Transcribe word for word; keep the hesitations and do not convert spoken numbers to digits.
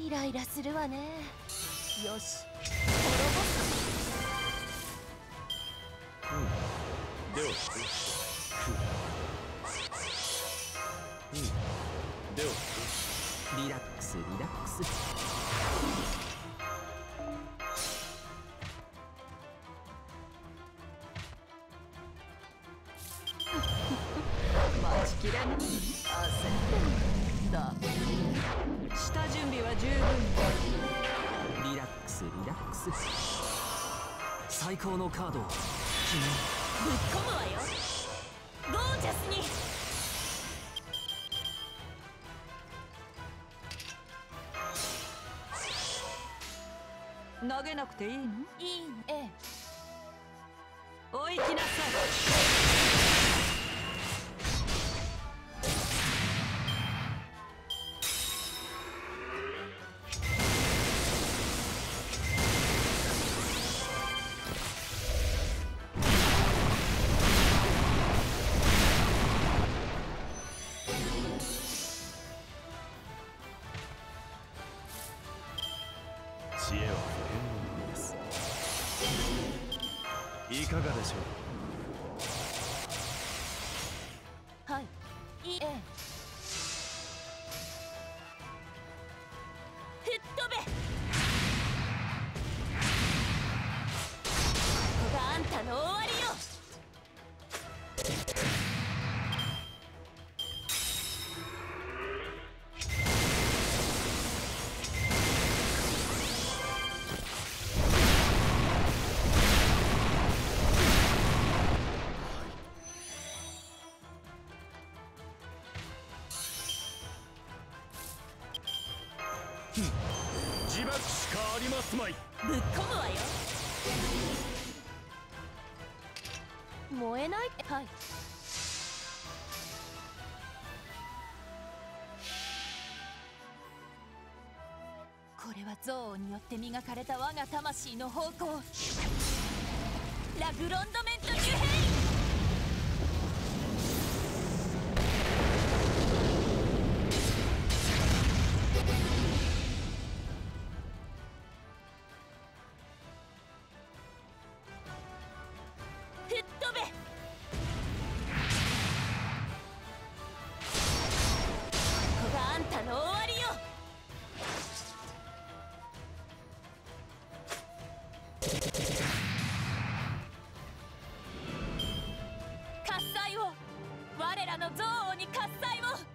イライラするわね。よし、滅ぼす。 うん、ではうん、ではリラックスリラックス。 待ちきれん。焦ってんだ。下準備は十分。 リラックスリラックス。最高のカードを君ぶっ込むわよ、ゴージャスに。投げなくていいの？いいの。ええ。お行きなさい。 知恵は不変のものです。いかがでしょう。 はい。いい。ええ。吹っ飛べ。ここがあんたの終わりよ。 自爆しかありますまい。 ぶっ込むわよ。燃えない。はい。これは憎悪によって磨かれた我が魂の方向。ラグロンドメント・ニュヘイン。吹っ飛べ。ここがあんたの終わりよ。喝采を、我らの憎悪に喝采を。